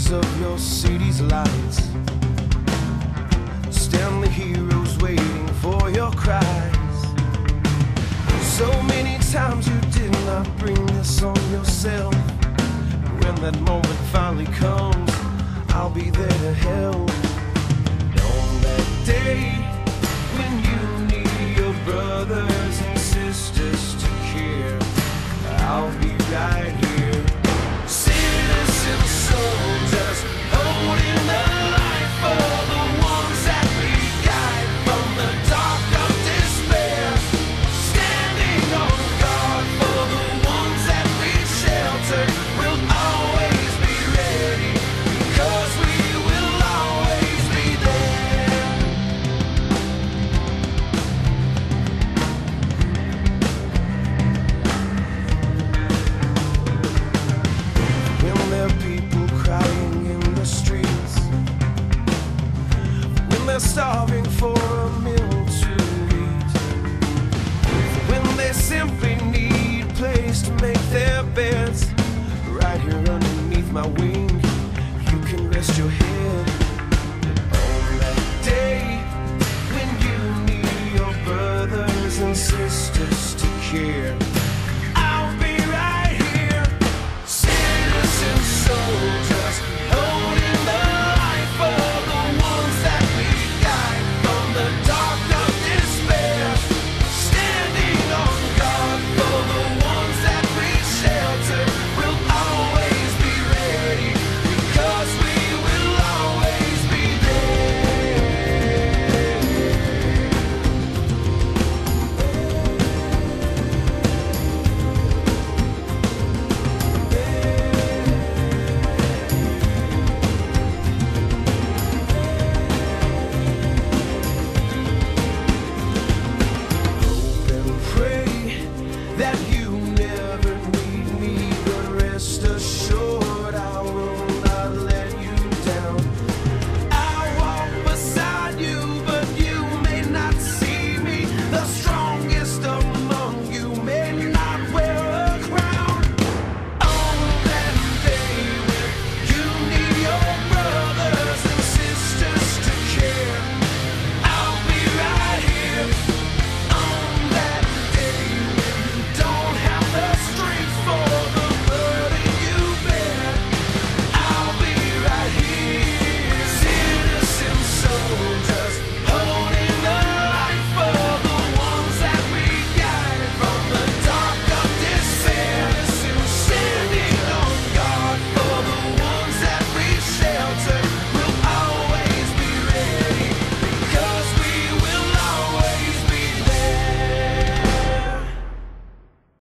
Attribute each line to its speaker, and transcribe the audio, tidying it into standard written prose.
Speaker 1: flames of your city's lights. Stand the heroes waiting for your cries. So many times you did not bring this on yourself. When that moment finally comes, I'll be there to help. And on that day when you need your brothers and sisters to care, I'll be right here. Citizen soldiers holding the light for the ones that we guide from the dark of despair. Standing on guard for the ones that we shelter. We'll always be ready, because we will always be there. When there are people crying in the streets, when they're starving for a meal to eat, when they simply need a place to make their beds, right here underneath my wing, you can rest your head.